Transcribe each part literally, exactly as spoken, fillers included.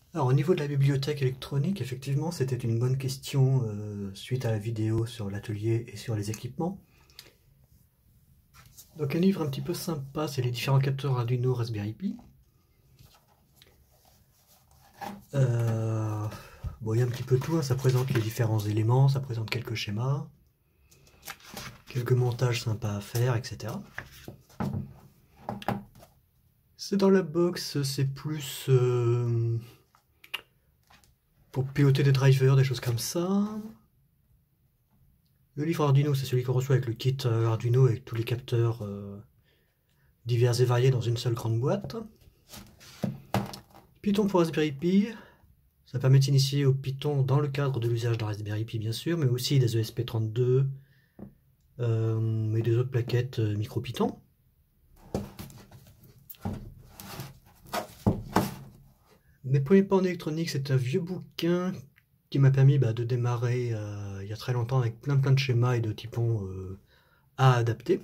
Alors au niveau de la bibliothèque électronique, effectivement, c'était une bonne question euh, suite à la vidéo sur l'atelier et sur les équipements. Donc un livre un petit peu sympa, c'est les différents capteurs Arduino Raspberry Pi. Euh, bon, il y a un petit peu tout, hein, ça présente les différents éléments, ça présente quelques schémas, quelques montages sympas à faire, et cetera. C'est dans la box, c'est plus euh, pour piloter des drivers, des choses comme ça. Le livre Arduino, c'est celui qu'on reçoit avec le kit Arduino avec tous les capteurs euh, divers et variés dans une seule grande boîte. Python pour Raspberry Pi, ça permet de s'initier au Python dans le cadre de l'usage d'un Raspberry Pi bien sûr, mais aussi des E S P trente-deux euh, et des autres plaquettes euh, micro-Python. Mes premiers pas en électronique, c'est un vieux bouquin qui m'a permis bah, de démarrer euh, il y a très longtemps avec plein plein de schémas et de typons euh, à adapter.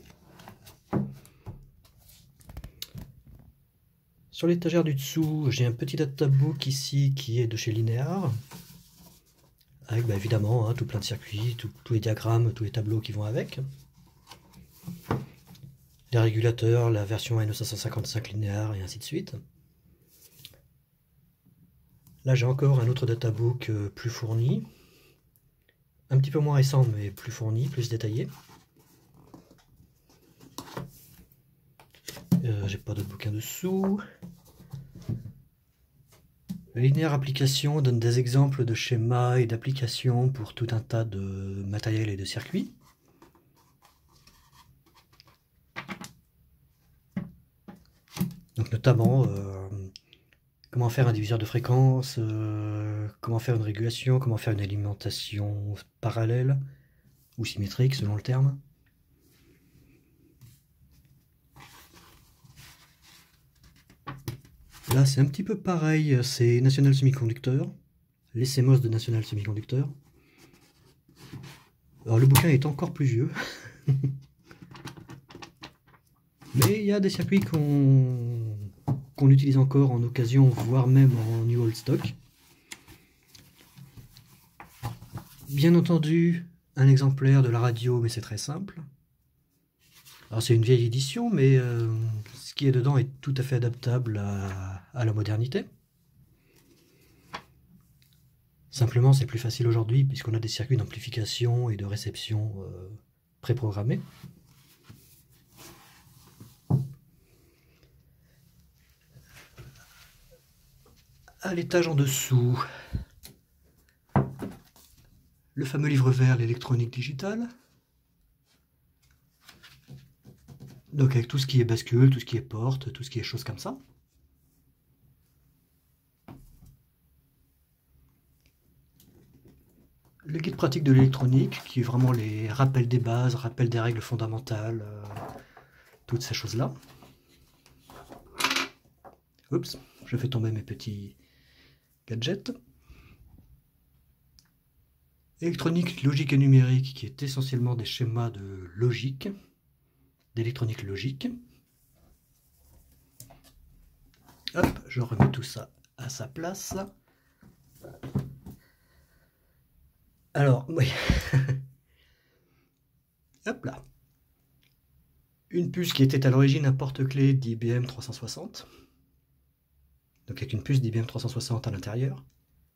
Sur l'étagère du dessous, j'ai un petit databook ici qui est de chez Linear, avec bah, évidemment hein, tout plein de circuits, tout, tous les diagrammes, tous les tableaux qui vont avec. Les régulateurs, la version N cinq cent cinquante-cinq Linear et ainsi de suite. Là j'ai encore un autre databook euh, plus fourni, un petit peu moins récent mais plus fourni, plus détaillé. Euh, j'ai pas d'autres bouquins dessous. Le Linear Application donne des exemples de schémas et d'applications pour tout un tas de matériel et de circuits. Donc notamment euh, comment faire un diviseur de fréquence, euh, comment faire une régulation, comment faire une alimentation parallèle ou symétrique selon le terme. Là c'est un petit peu pareil, c'est National Semiconductor, les C M O S de National Semiconductor. Alors le bouquin est encore plus vieux, mais il y a des circuits qu'on qu'on utilise encore en occasion, voire même en new old stock. Bien entendu, un exemplaire de la radio, mais c'est très simple. Alors c'est une vieille édition, mais euh, ce qui est dedans est tout à fait adaptable à, à la modernité. Simplement, c'est plus facile aujourd'hui puisqu'on a des circuits d'amplification et de réception euh, préprogrammés. À l'étage en dessous, le fameux livre vert, l'électronique digitale. Donc avec tout ce qui est bascule, tout ce qui est porte, tout ce qui est choses comme ça. Le guide pratique de l'électronique, qui est vraiment les rappels des bases, rappels des règles fondamentales, euh, toutes ces choses-là. Oups, je fais tomber mes petits gadgets. Électronique logique et numérique, qui est essentiellement des schémas de logique, d'électronique logique. Hop, je remets tout ça à sa place. Alors, oui. Hop là. Une puce qui était à l'origine un porte-clés d'I B M trois cent soixante. Donc avec une puce d'I B M trois cent soixante à l'intérieur.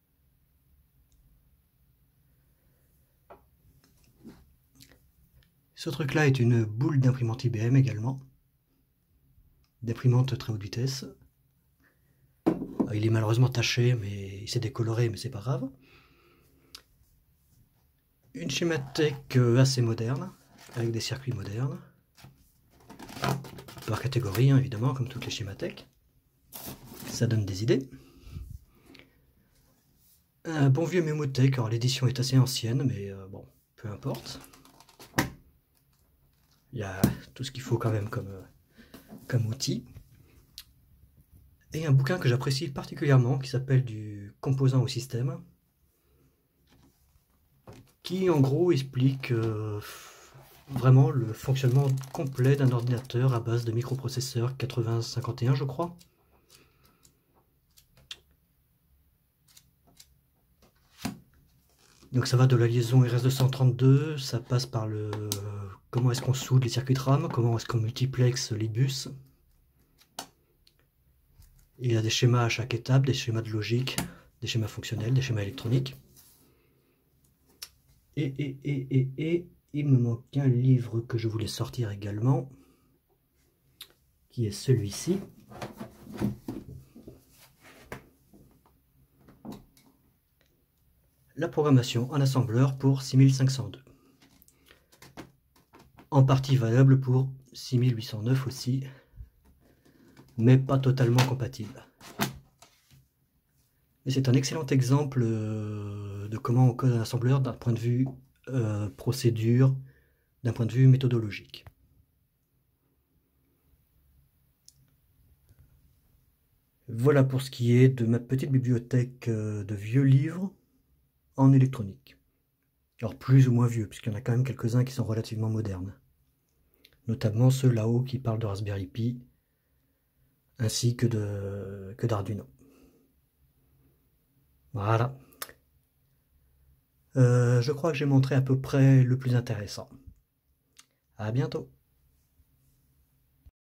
Ce truc-là est une boule d'imprimante I B M également. D'imprimante très haute vitesse. Il est malheureusement taché, mais il s'est décoloré, mais c'est pas grave. Une schémathèque assez moderne, avec des circuits modernes. Par catégorie, hein, évidemment, comme toutes les schémathèques. Ça donne des idées. Un bon vieux mémothèque, alors l'édition est assez ancienne, mais euh, bon, peu importe. Il y a tout ce qu'il faut quand même comme, euh, comme outil. Et un bouquin que j'apprécie particulièrement, qui s'appelle du composant au système, qui en gros explique euh, vraiment le fonctionnement complet d'un ordinateur à base de microprocesseur quatre-vingts cinquante et un, je crois. Donc ça va de la liaison R S deux cent trente-deux, ça passe par le comment est-ce qu'on soude les circuits de RAM, comment est-ce qu'on multiplexe les bus. Il y a des schémas à chaque étape, des schémas de logique, des schémas fonctionnels, des schémas électroniques. Et, et, et, et, et, il me manque un livre que je voulais sortir également, qui est celui-ci. La programmation en assembleur pour six mille cinq cent deux. En partie valable pour six mille huit cent neuf aussi, mais pas totalement compatible. Et c'est un excellent exemple de comment on code un assembleur d'un point de vue euh, procédure, d'un point de vue méthodologique. Voilà pour ce qui est de ma petite bibliothèque de vieux livres en électronique. Alors plus ou moins vieux, puisqu'il y en a quand même quelques-uns qui sont relativement modernes. Notamment ceux là-haut qui parlent de Raspberry Pi, ainsi que de que d'Arduino. Voilà. Euh, je crois que j'ai montré à peu près le plus intéressant. À bientôt.